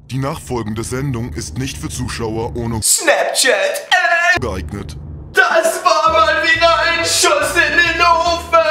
Die nachfolgende Sendung ist nicht für Zuschauer ohne Snapchat geeignet. Das war mal wieder ein Schuss in den Ofen!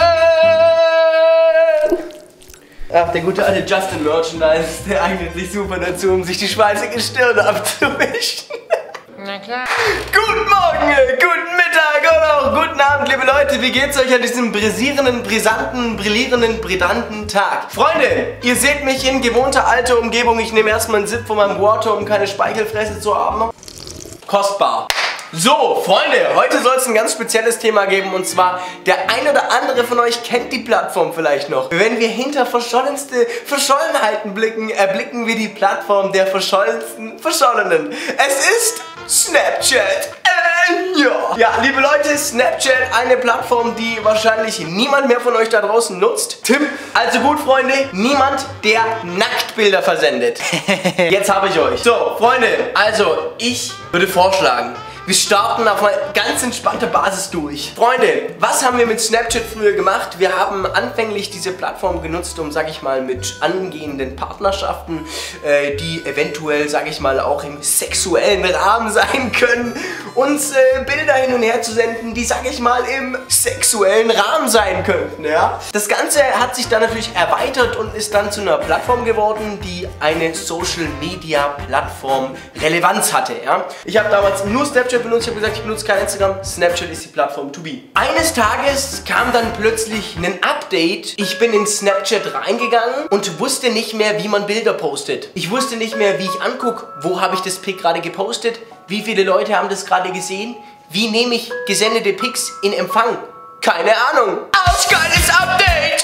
Ach, der gute alte Justin Merchandise, der eignet sich super dazu, um sich die schweißige Stirn abzuwischen. Na klar. Guten Morgen, guten Mittag oder auch guten Abend, liebe Leute. Wie geht's euch an diesem brisierenden, brisanten, brillierenden, brisanten Tag? Freunde, ihr seht mich in gewohnter alter Umgebung. Ich nehme erstmal einen Sip von meinem Water, um keine Speichelfresse zu haben. Kostbar. So, Freunde, heute soll es ein ganz spezielles Thema geben, und zwar, der ein oder andere von euch kennt die Plattform vielleicht noch. Wenn wir hinter Verschollenheiten blicken, erblicken wir die Plattform der verschollensten Verschollenen. Es ist Snapchat. Ja, liebe Leute, Snapchat, eine Plattform, die wahrscheinlich niemand mehr von euch da draußen nutzt. Tim, also gut, Freunde, niemand, der Nacktbilder versendet. Jetzt habe ich euch. So, Freunde, also ich würde vorschlagen, wir starten auf eine ganz entspannte Basis durch. Freunde, was haben wir mit Snapchat früher gemacht? Wir haben anfänglich diese Plattform genutzt, um, sag ich mal, mit angehenden Partnerschaften, die eventuell, sag ich mal, auch im sexuellen Rahmen sein können, uns Bilder hin und her zu senden, die, sag ich mal, im sexuellen Rahmen sein könnten, ja? Das Ganze hat sich dann natürlich erweitert und ist dann zu einer Plattform geworden, die eine Social-Media-Plattform Relevanz hatte, ja? Ich habe damals nur Snapchat benutzt, ich habe gesagt, ich benutze kein Instagram, Snapchat ist die Plattform to be. Eines Tages kam dann plötzlich ein Update, ich bin in Snapchat reingegangen und wusste nicht mehr, wie man Bilder postet. Ich wusste nicht mehr, wie ich angucke, wo habe ich das Pic gerade gepostet, wie viele Leute haben das gerade gesehen, wie nehme ich gesendete Pics in Empfang. Keine Ahnung. Arschgeiles Update!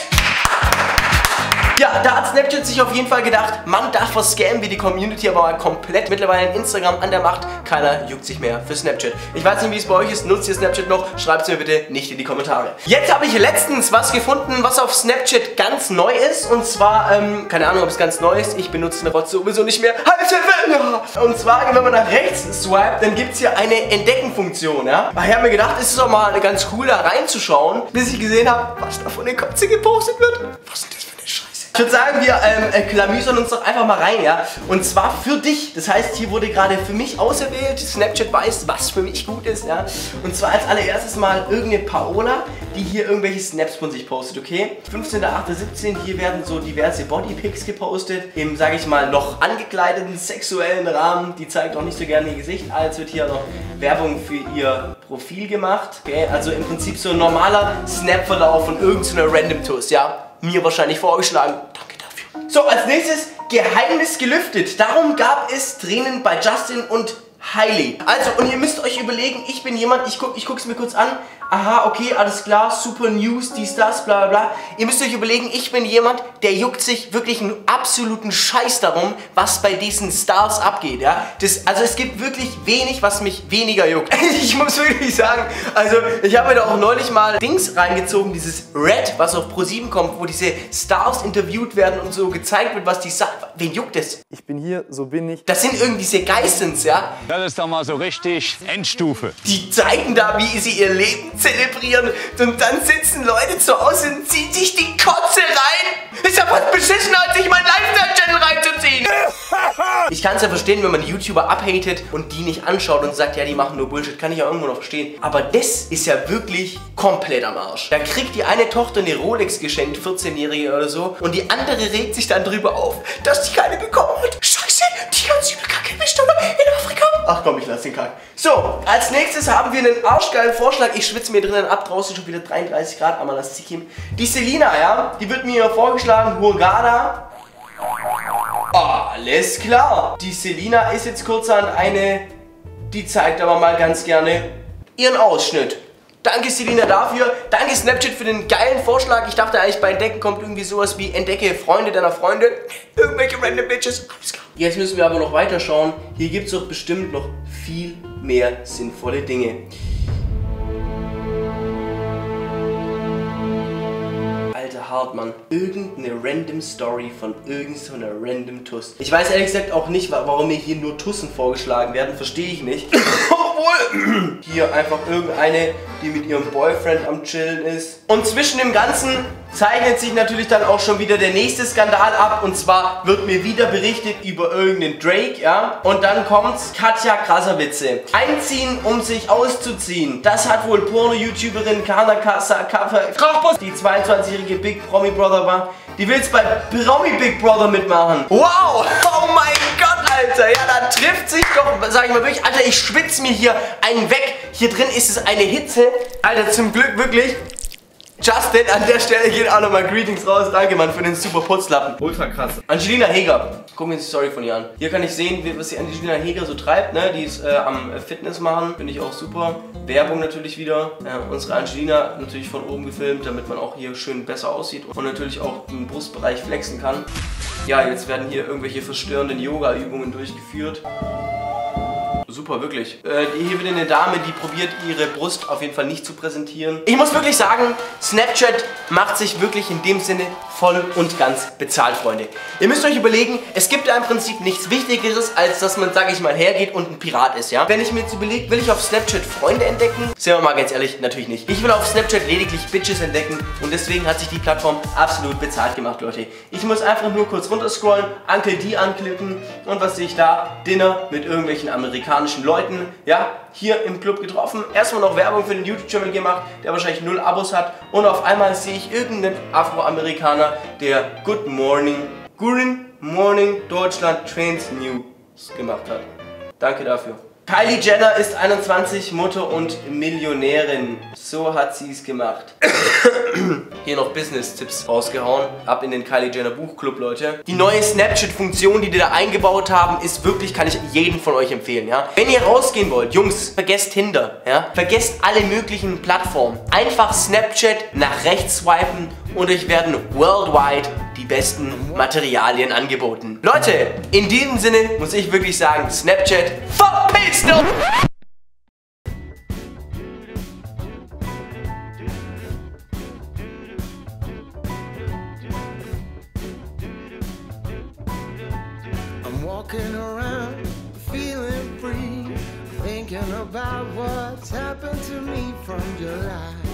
Ja, da hat Snapchat sich auf jeden Fall gedacht, man darf scammen wir die Community aber mal komplett. Mittlerweile in Instagram an der Macht, keiner juckt sich mehr für Snapchat. Ich weiß nicht, wie es bei euch ist, nutzt ihr Snapchat noch? Schreibt es mir bitte nicht in die Kommentare. Jetzt habe ich letztens was gefunden, was auf Snapchat ganz neu ist, und zwar, keine Ahnung, ob es ganz neu ist, ich benutze eine Rotze sowieso nicht mehr. Und zwar, wenn man nach rechts swipet, dann gibt es hier eine Entdecken-Funktion, ja. Ich habe mir gedacht, es ist doch mal ganz cool, da reinzuschauen, bis ich gesehen habe, was da von den Kotze gepostet wird. Was ist das für eine Scheiße? Ich würde sagen, wir klamüsern uns doch einfach mal rein, ja. Und zwar für dich. Das heißt, hier wurde gerade für mich auserwählt. Snapchat weiß, was für mich gut ist, ja. Und zwar als allererstes mal irgendeine Paola, die hier irgendwelche Snaps von sich postet, okay? 15.08.17, hier werden so diverse Bodypics gepostet. Im, sage ich mal, noch angekleideten sexuellen Rahmen. Die zeigt auch nicht so gerne ihr Gesicht. Jetzt wird hier noch Werbung für ihr Profil gemacht. Okay, also im Prinzip so ein normaler Snap-Verlauf von irgendeiner Random-Tuss, ja. Mir wahrscheinlich vorgeschlagen. Danke dafür. So, als nächstes Geheimnis gelüftet. Darum gab es Tränen bei Justin und Hailey. Also, und ihr müsst euch überlegen, ich bin jemand, ich guck's mir kurz an. Aha, okay, alles klar, super News, dies, das, bla bla bla. Ihr müsst euch überlegen, ich bin jemand, der juckt sich wirklich einen absoluten Scheiß darum, was bei diesen Stars abgeht, ja. Also es gibt wirklich wenig, was mich weniger juckt. Ich muss wirklich sagen, also ich habe mir da auch neulich mal Dings reingezogen, dieses Red, was auf Pro7 kommt, wo diese Stars interviewt werden und so gezeigt wird, was die sagen. Wen juckt es? Ich bin hier, so bin ich. Das sind irgendwie diese Geistens, ja. Das ist doch mal so richtig Endstufe. Die zeigen da, wie sie ihr Leben zelebrieren, und dann sitzen Leute zu Hause und ziehen sich die Kotze rein. Ist ja fast beschissener, als sich mein Lifestyle-Channel reinzuziehen. Ich kann es ja verstehen, wenn man die YouTuber abhatet und die nicht anschaut und sagt, ja, die machen nur Bullshit. Kann ich ja irgendwo noch verstehen. Aber das ist ja wirklich komplett am Arsch. Da kriegt die eine Tochter eine Rolex geschenkt, 14-Jährige oder so, und die andere regt sich dann drüber auf, dass die keine bekommen hat. Scheiße, die ganz übel Kacke erwischt in Afrika. Ach komm, ich lass den Kack. So, als nächstes haben wir einen arschgeilen Vorschlag. Ich schwitze mir drinnen ab, draußen schon wieder 33 Grad, aber das Zikim. Die Selina, ja, die wird mir vorgeschlagen, Hurghada. Alles klar. Die Selina ist jetzt kurzerhand eine, die zeigt aber mal ganz gerne ihren Ausschnitt. Danke Selina dafür. Danke Snapchat für den geilen Vorschlag. Ich dachte eigentlich, bei Entdecken kommt irgendwie sowas wie entdecke Freunde deiner Freunde. Irgendwelche random Bitches. Alles klar. Jetzt müssen wir aber noch weiter schauen. Hier gibt es doch bestimmt noch viel mehr sinnvolle Dinge. Alter Hartmann. Irgendeine random Story von irgendeiner random Tuss. Ich weiß ehrlich gesagt auch nicht, warum mir hier nur Tussen vorgeschlagen werden. Verstehe ich nicht. Obwohl hier einfach irgendeine, die mit ihrem Boyfriend am Chillen ist. Und zwischen dem Ganzen zeichnet sich natürlich dann auch schon wieder der nächste Skandal ab. Und zwar wird mir wieder berichtet über irgendeinen Drake, ja. Und dann kommt's, Katja Krasavice. Einziehen, um sich auszuziehen. Das hat wohl Porno-YouTuberin Kana Krachbus, die 22-jährige Big Promi Brother war. Die will jetzt bei Promi Big Brother mitmachen. Wow! Oh mein Gott, Alter! Ja, da trifft sich doch, sag ich mal wirklich, Alter, ich schwitze mir hier einen weg. Hier drin ist es eine Hitze. Alter, zum Glück wirklich. Justin, an der Stelle geht auch nochmal Greetings raus. Danke, Mann, für den super Putzlappen. Ultra krass. Angelina Heger. Gucken wir uns die Story von ihr an. Hier kann ich sehen, was die Angelina Heger so treibt. Ne? Die ist am Fitness machen. Finde ich auch super. Werbung natürlich wieder. Unsere Angelina natürlich von oben gefilmt, damit man auch hier schön besser aussieht. Und natürlich auch den Brustbereich flexen kann. Ja, jetzt werden hier irgendwelche verstörenden Yoga-Übungen durchgeführt. Super, wirklich. Hier wieder eine Dame, die probiert, ihre Brust auf jeden Fall nicht zu präsentieren. Ich muss wirklich sagen, Snapchat macht sich wirklich in dem Sinne voll und ganz bezahlt, Freunde. Ihr müsst euch überlegen, es gibt da im Prinzip nichts Wichtigeres, als dass man, sage ich mal, hergeht und ein Pirat ist, ja? Wenn ich mir jetzt überlege, will ich auf Snapchat Freunde entdecken? Sind wir mal ganz ehrlich, natürlich nicht. Ich will auf Snapchat lediglich Bitches entdecken und deswegen hat sich die Plattform absolut bezahlt gemacht, Leute. Ich muss einfach nur kurz runterscrollen, Uncle D anklicken und was sehe ich da? Dinner mit irgendwelchen amerikanischen Leuten, ja? Hier im Club getroffen, erstmal noch Werbung für den YouTube-Channel gemacht, der wahrscheinlich 0 Abos hat und auf einmal sehe ich irgendeinen Afroamerikaner, der Good Morning Deutschland Trends News gemacht hat. Danke dafür. Kylie Jenner ist 21, Mutter und Millionärin. So hat sie es gemacht. Hier noch Business-Tipps rausgehauen. Ab in den Kylie Jenner Buchclub, Leute. Die neue Snapchat-Funktion, die da eingebaut haben, ist wirklich, kann ich jedem von euch empfehlen, ja. Wenn ihr rausgehen wollt, Jungs, vergesst Tinder, ja. Vergesst alle möglichen Plattformen. Einfach Snapchat nach rechts swipen und euch werden worldwide die besten Materialien angeboten. Leute, in diesem Sinne muss ich wirklich sagen, Snapchat, verpisst euch! I'm walking around, feeling free, thinking about what's happened to me from July.